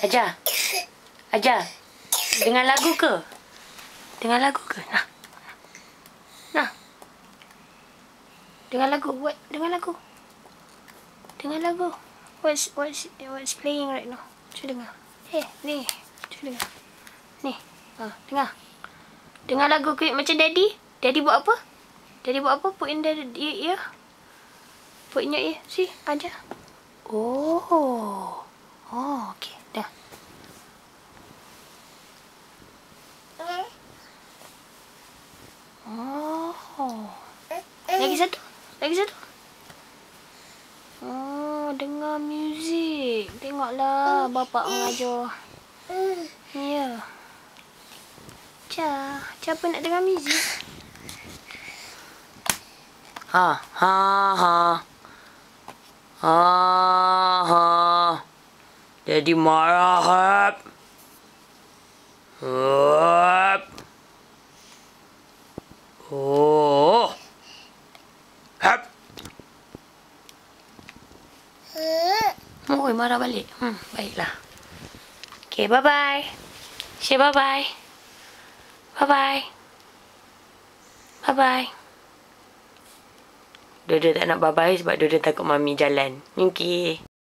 Ajar. Ajar. Dengan lagu ke? Dengan lagu ke? Nah. Nah. Dengan lagu. What? Dengan lagu. Dengan lagu. What's playing right now? Cuba dengar. Ni. Cuba dengar. Ni. Dengar. Dengar lagu macam Daddy. Daddy buat apa? Daddy buat apa? Put in the ear. Put in your ear. See? Ajar. Oh. Oh, okay. Dah. Oh. Lagi satu. Lagi satu. Oh, dengar muzik. Tengoklah bapa mengajar. Ya. Siapa nak dengar muzik? Ha. Jadi marah, Hap. Oh. Hap. Oh, marah balik. Baiklah. Okay, bye-bye. Say bye-bye. Bye-bye. Bye-bye. Dodo tak nak bye-bye sebab Dodo takut Mami jalan. Okay.